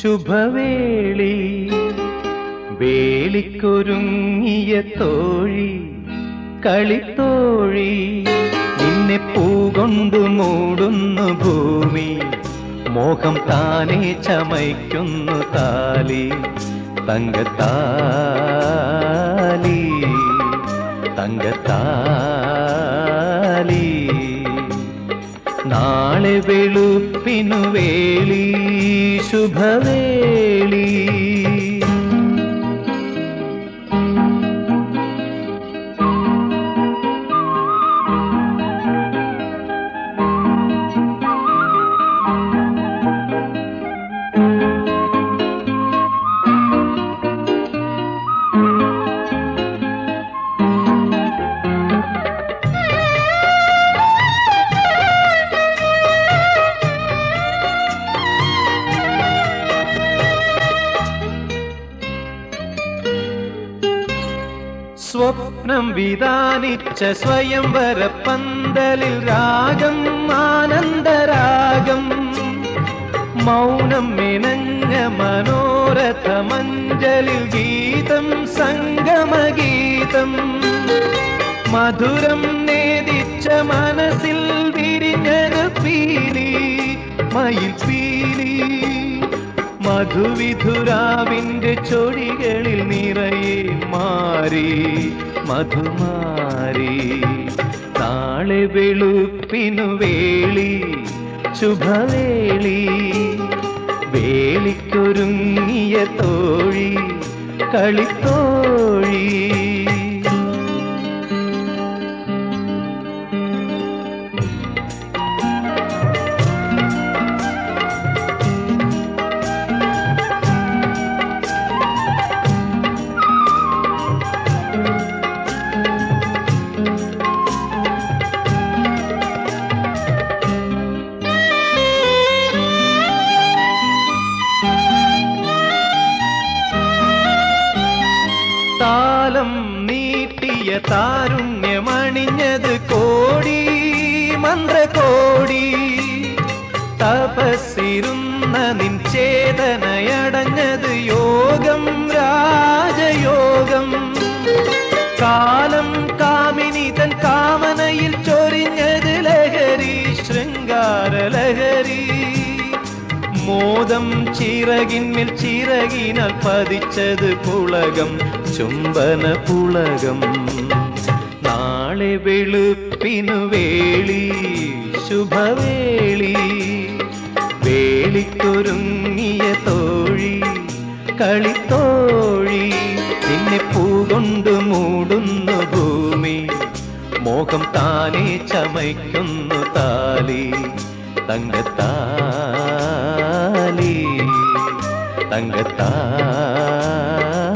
ശുഭവേളി വേളിക്കൊരുങ്ങിയ തോഴി കളിത്തോഴി നിന്നെ പൂകൊണ്ടു മൂടുന്നു ഭൂമി മോഹം താനേ ചമയ്ക്കുന്നു താലി തങ്കത്താലി തങ്കത്താലി നാളെ വെളുപ്പിനു വേളി ശുഭവേളി സ്വപ്നം വിധാനിച്ച സ്വയംവര പന്തലിൽ രാഗം ആനന്ദരാഗം മൗനം മെനഞ്ഞ മനോരഥ മഞ്ജലിൽ ഗീതം സംഗമഗീതം മധുരം നേദിച്ച മനസ്സിൽ വിരിഞ്ഞത് പീലി മയിൽ പീലി മധുവിധുരാവിന്റെ ചൊടികളിൽ നിറയെ മാറി മധുമാരി നാളെ വെളുപ്പിനു വേളി ശുഭവേളി വേളിക്കൊരുങ്ങിയ തോഴി കളിത്തോഴി താലം നീട്ടിയ താരുണ്യമണിഞ്ഞത് കോടി മന്ത്രകോടി തപസ്സിരുന്ന നിൻ ചേതനയടഞ്ഞത് യോഗം രാജയോഗം കാലം കാമിനി തൻ കാമനയിൽ ചൊരിഞ്ഞത് ലഹരി ശൃംഗാര ലഹരി മോദം ചിറകിന്മേൽ ചിറകിനാൽ പതിച്ചത് പുളകം ചുംബന പുളകം നാളെ വെളുപ്പിനു വേളി ശുഭവേളി വേളിക്കൊരുങ്ങിയ തോഴി കളിത്തോഴി നിന്നെ പൂകൊണ്ടു മൂടുന്നു ഭൂമി മോഹം താനേ ചമയ്ക്കുന്നു താലി തങ്കത്താലി തങ്കത്താലി